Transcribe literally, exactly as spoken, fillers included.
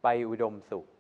ไปอุดมสุข